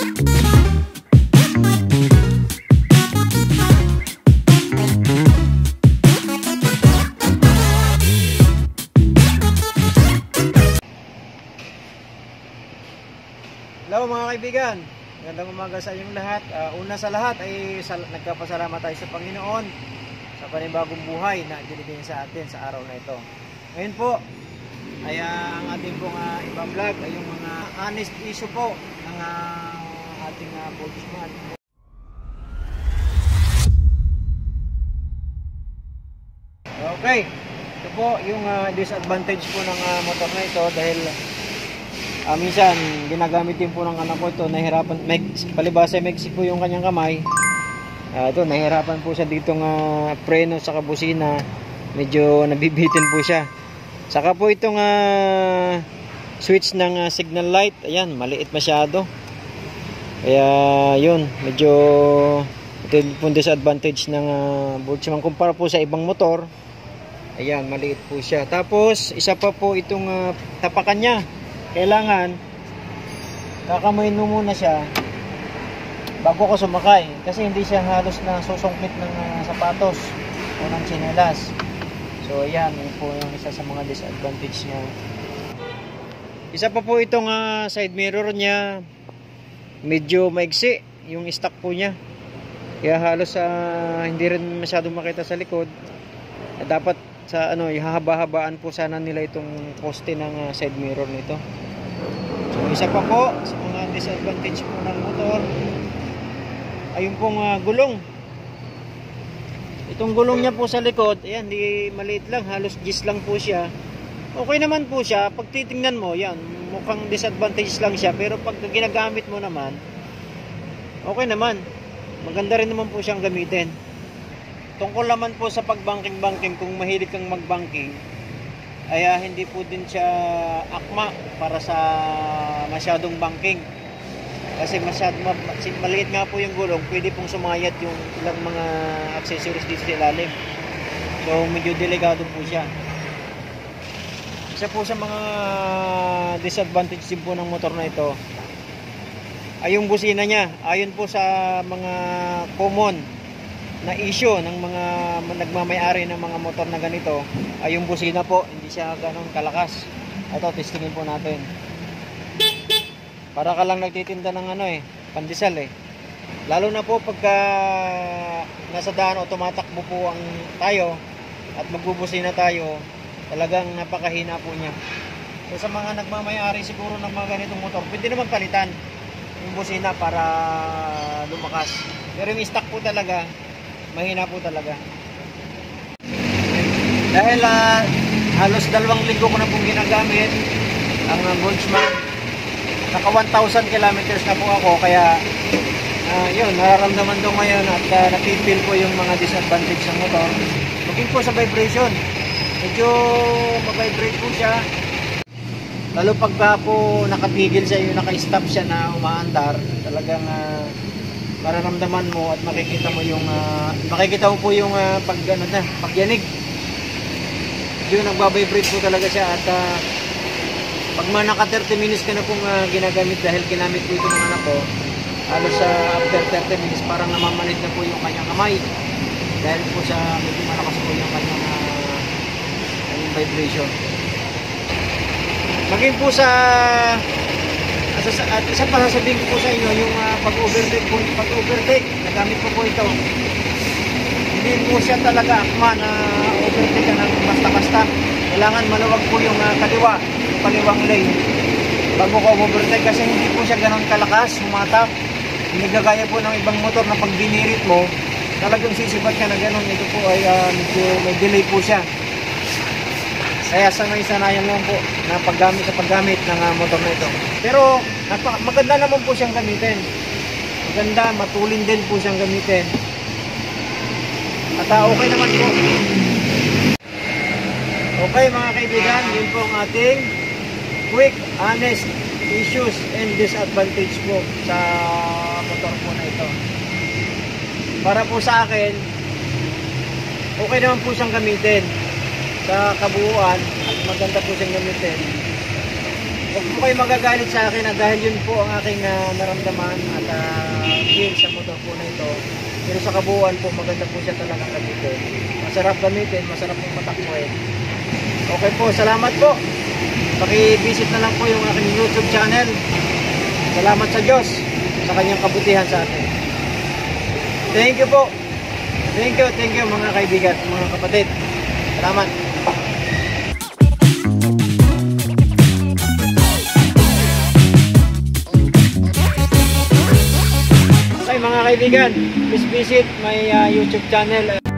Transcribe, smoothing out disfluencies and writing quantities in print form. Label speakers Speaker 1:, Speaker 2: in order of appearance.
Speaker 1: Hello mga kaibigan, magandang umaga sa inyong lahat. Una sa lahat ay nagpapasalamat tayo sa Panginoon sa panibagong buhay na binigay sa atin sa araw na ito. Ngayon po ay ang ating pong ibang vlog ay yung mga honest issue po ng ating policeman. Okay, ito po yung disadvantage po ng motor na ito dahil minsan ginagamit din po ng anak ko ito, nahihirapan, palibasa Mexico yung kanyang kamay. Ito nahihirapan po siya ditong preno sa kabusina, medyo nabibitin po siya. Saka po itong switch ng signal light, ayan, maliit masyado. Kaya yun, medyo ito po disadvantage ng Boltzmann kumpara po sa ibang motor. Ayan, maliit po siya. Tapos isa pa po itong tapakan niya. Kailangan kakamayin mo muna siya bago ko sumakay kasi hindi siya halos na susungkit ng sapatos o ng tsinelas. So ayan, yun po yung isa sa mga disadvantage niya. Isa pa po itong side mirror niya, medyo maigsi yung stock po niya, kaya halos hindi rin masyadong makita sa likod. Dapat sa ihahaba-habaan po sana nila itong poste ng side mirror nito. So isa pa po sa mga disadvantage po ng motor ay yung pong gulong. Itong gulong niya po sa likod, ayan, di maliit lang, halos gis lang po siya. Okay naman po siya, pag titingnan mo, yan, mukhang disadvantage lang siya, pero pag ginagamit mo naman, okay naman. Maganda rin naman po siyang gamitin. Tungkol naman po sa pagbanking-banking, kung mahilig kang magbanking, ay hindi po din siya akma para sa masyadong banking. Kasi maliit nga po yung gulong, pwede pong sumayat yung ilang mga accessories dito sa ilalim. So medyo delikado po siya. Isa po sa mga disadvantage din po ng motor na ito ay yung busina niya. Ayon po sa mga common na issue ng mga nagmamay-ari ng mga motor na ganito ay yung busina po, hindi siya ganoon kalakas. Ito, testingin po natin. Para ka lang nagtitinda ng pandesal Lalo na po pagka nasa daan o tumatakbo po tayo at magbubusina tayo, talagang napakahina po niya. So sa mga nagmamay-ari siguro ng mga ganitong motor, pwede naman palitan yung busina para lumakas. Pero yung stock po talaga, mahina po talaga. Dahil halos 2 linggo ko na pong ginagamit ang Boltzmann. Naka 1,000 kilometers na po ako, kaya yun, nararamdaman ko ngayon at napipil ko yung mga disadvantage ng motor. Looking po sa vibration, medyo ma-vibrate po siya. Lalo pagka po nakatigil siya, yung naka-stop siya na umaandar, talagang mararamdaman mo at makikita mo po yung pagyanig. Yung nagbabibrate po talaga siya at pag naka 30 minutes ka na pong ginagamit, dahil ginamit po ito ng anak ko, halos after 30 minutes parang namamanid na po yung kanyang kamay dahil po sa medyo malakas po yung kanyang vibration. Maging po at isa pa sasabihin ko po sa inyo, yung pag-overtake, nagamit ko po ito. Hindi po siya talaga akma na overtake ka ng basta-basta. Kailangan maluwag po yung kaliwang lane bago ko overtake, kasi hindi po siya ganun kalakas, humatap. Hindi kagaya po ng ibang motor na pag binirit mo, talagang sisibat ka na ganun. Ito po ay medyo may delay po siya. Kaya sanay-sanayan lang po na paggamit ng motor na ito. Pero maganda naman po siyang gamitin. Maganda, matulin din po siyang gamitin. At okay naman po. Okay mga kaibigan, yun po ang ating quick, honest issues and disadvantage po sa motor po na ito. Para po sa akin, okay naman po siyang gamitin sa kabuuan at maganda po siyang gamitin. Huwag po kayo magagalit sa akin dahil yun po ang aking naramdaman at feel sa motor po na ito. Pero sa kabuuan po, maganda po siya talagang gamitin. Masarap gamitin, masarap pong matakbuhin. Okay po, salamat po. Paki-visit na lang po yung aking YouTube channel. Salamat sa Diyos sa kanyang kabutihan sa atin. Thank you po. Thank you mga kaibigan, mga kapatid. Salamat. Okay mga kaibigan, please visit my YouTube channel.